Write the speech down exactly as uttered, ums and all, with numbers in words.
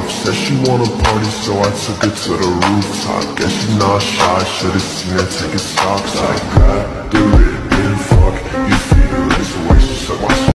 off. Said she wanna party, so I took her to the rooftop. Guess she not shy, should've seen her take her socks. I grabbed the wrist,